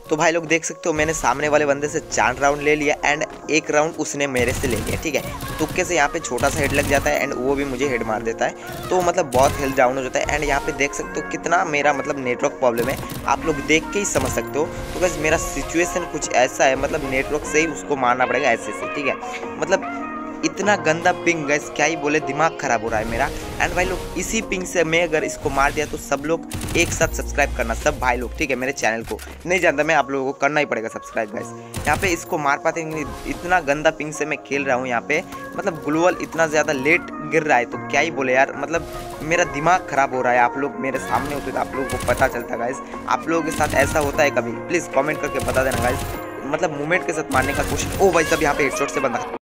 तो भाई लोग देख सकते हो मैंने सामने वाले बंदे से 4 राउंड ले लिया एंड 1 राउंड उसने मेरे से ले लिया, ठीक है। तुक्के से यहाँ पे छोटा सा हेड लग जाता है एंड वो भी मुझे हेड मार देता है, तो मतलब बहुत हेल्थ डाउन हो जाता है। एंड यहाँ पे देख सकते हो कितना मेरा मतलब नेटवर्क प्रॉब्लम है, आप लोग देख के ही समझ सकते हो। तो गाइस मेरा सिचुएशन कुछ ऐसा है, मतलब नेटवर्क से ही उसको मारना पड़ेगा ऐसे से, ठीक है। मतलब इतना गंदा पिंग गाइस, क्या ही बोले, दिमाग खराब हो रहा है मेरा। एंड भाई लोग इसी पिंग से मैं अगर इसको मार दिया तो सब लोग एक साथ सब्सक्राइब करना, सब भाई लोग, ठीक है। मेरे चैनल को नहीं जानता मैं, आप लोगों को करना ही पड़ेगा सब्सक्राइब गाइस। यहाँ पे इसको मार पाते हैं, इतना गंदा पिंग से मैं खेल रहा हूँ यहाँ पे, मतलब ग्लोअल इतना ज़्यादा लेट गिर रहा है, तो क्या ही बोले यार, मतलब मेरा दिमाग खराब हो रहा है। आप लोग मेरे सामने होते तो आप लोगों को पता चलता गाइस। आप लोगों के साथ ऐसा होता है कभी? प्लीज़ कमेंट करके बता देना गाइस, मतलब मूवमेंट के साथ मारने का कोशिश। ओ भाई साहब यहाँ पे हेडशॉट से बंदा